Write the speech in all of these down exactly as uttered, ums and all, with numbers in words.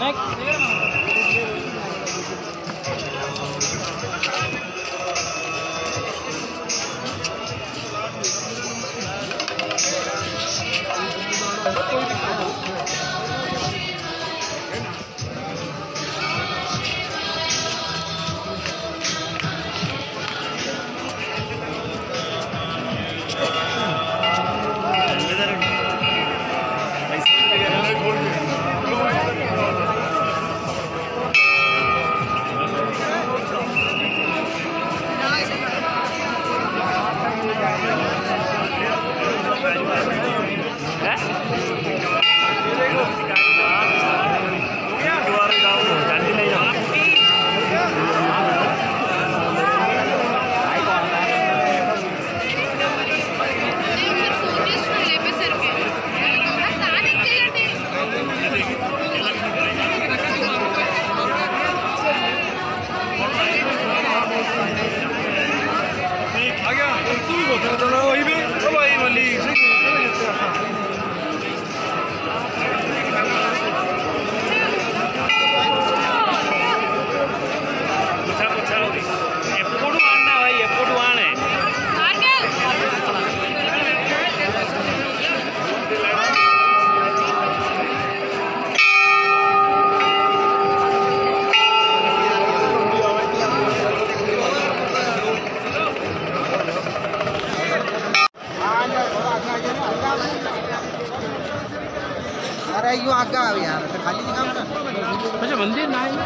अरे यूँ आगे आ यार खाली नहीं काम ना अच्छा मंदिर ना है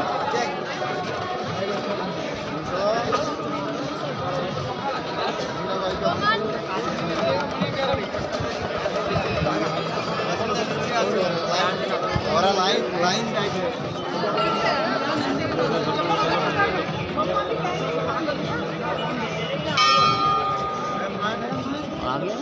और लाइन लाइन आ गया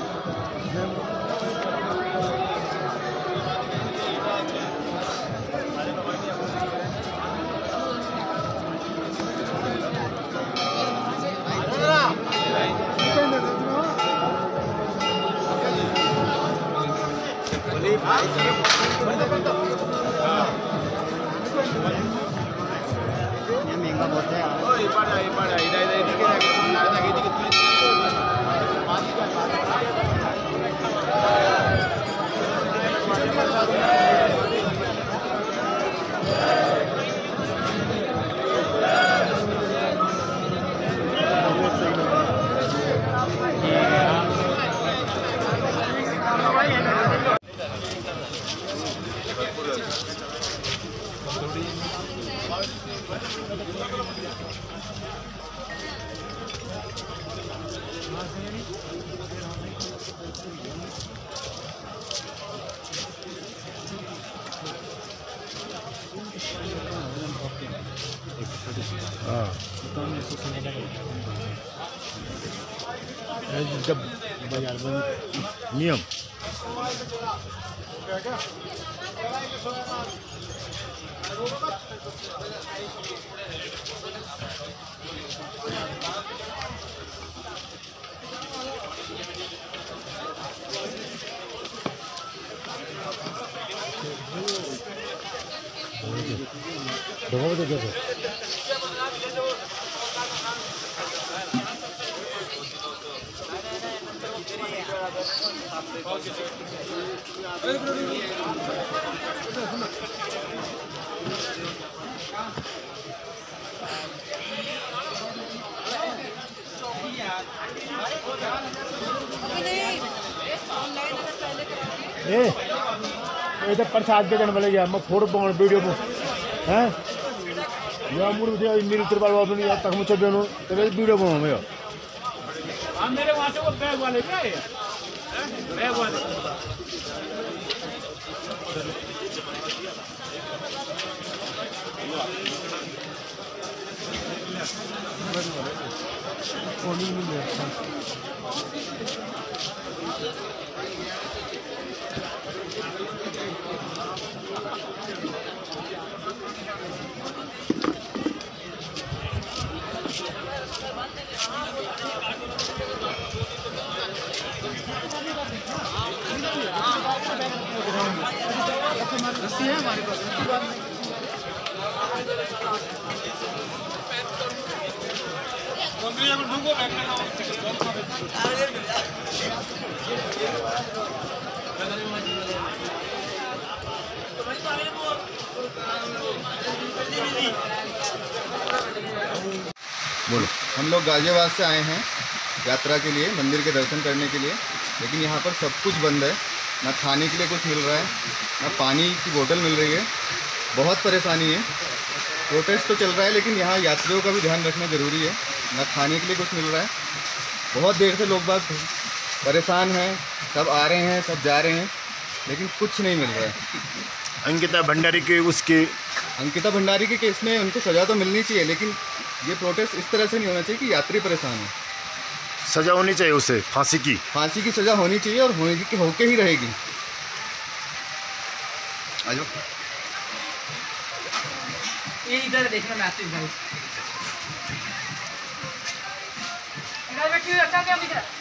महंगा बहुत जब बाजार में नियम देखो देखो ए ये तो प्रसाद के जन बोले गया मैं फोटो पाऊँ वीडियो को हैं या मुझे मुझे मेरी तरफ वालों अपनी याद तक मुझे बेनो तो मैं वीडियो पाऊँ मैं हम मेरे वहाँ से वो बैग वाले क्या है बैग वाले रस्सी है हमारे पास। बोलो। हम लोग गाजियाबाद से आए हैं यात्रा के लिए, मंदिर के दर्शन करने के लिए, लेकिन यहाँ पर सब कुछ बंद है। ना खाने के लिए कुछ मिल रहा है, ना पानी की बोतल मिल रही है। बहुत परेशानी है। प्रोटेस्ट तो चल रहा है, लेकिन यहाँ यात्रियों का भी ध्यान रखना ज़रूरी है। ना खाने के लिए कुछ मिल रहा है। बहुत देर से लोग बाग परेशान हैं, सब आ रहे हैं, सब जा रहे हैं, लेकिन कुछ नहीं मिल रहा है। अंकिता भंडारी के उसके अंकिता भंडारी के केस में उनको सज़ा तो मिलनी चाहिए, लेकिन ये प्रोटेस्ट इस तरह से नहीं होना चाहिए कि यात्री परेशान हो। सज़ा होनी चाहिए उसे, फांसी की फांसी की सज़ा होनी चाहिए और होगी कि होके ही रहेगी। आ जाओ। ये इधर देखना मैं आपसे भाई इधर बैठिए, अच्छा क्या दिख रहा है?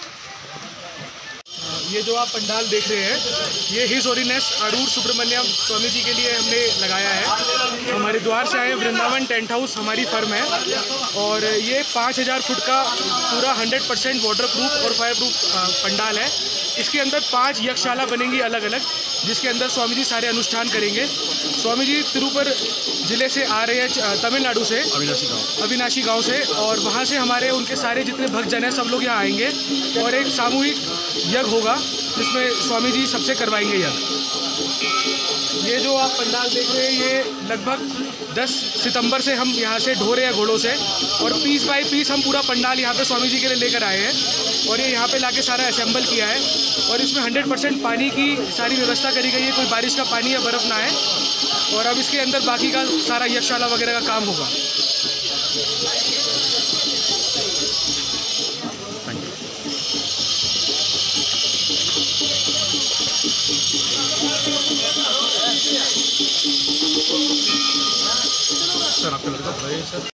ये जो आप पंडाल देख रहे हैं, ये हिज होलीनेस अरूर सुब्रमण्यम स्वामी जी के लिए हमने लगाया है। हमारे द्वार से आए वृंदावन टेंट हाउस हमारी फर्म है, और ये पाँच हज़ार फुट का पूरा हंड्रेड परसेंट वाटर प्रूफ और फायर प्रूफ पंडाल है। इसके अंदर पांच यक्षशाला बनेंगी अलग अलग, जिसके अंदर स्वामी जी सारे अनुष्ठान करेंगे। स्वामी जी तिरुपुर ज़िले से आ रहे हैं, तमिलनाडु से, अविनाशी गाँव अविनाशी गांव से, और वहां से हमारे उनके सारे जितने भक्तजन हैं सब लोग यहाँ आएंगे, और एक सामूहिक यज्ञ होगा जिसमें स्वामी जी सबसे करवाएंगे यज्ञ। ये जो आप पंडाल देख रहे हैं, ये लगभग दस सितंबर से हम यहाँ से ढो रहे हैं घोड़ों से, और पीस बाय पीस हम पूरा पंडाल यहाँ पे स्वामी जी के लिए लेकर आए हैं, और ये यहाँ पे लाके सारा असेंबल किया है। और इसमें हंड्रेड परसेंट पानी की सारी व्यवस्था करी गई है, कोई बारिश का पानी या बर्फ़ ना आए। और अब इसके अंदर बाकी का सारा यक्षशाला वगैरह का काम होगा। सर आपका लड़का सर